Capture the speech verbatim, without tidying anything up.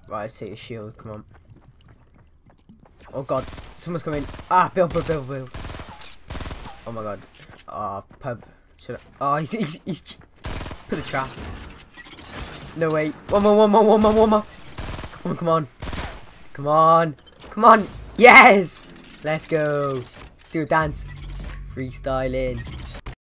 Right, let's take the shield. Come on. Oh god, someone's coming. Ah, Bill, Bill, Bill, Bill. Oh my god. Ah, oh, pub. Should I? Oh, he's, he's, he's put the trap. No way. One more, one more, one more, one more. Come on, come on. Come on. Come on. Yes! Let's go. Let's do a dance. Freestyling.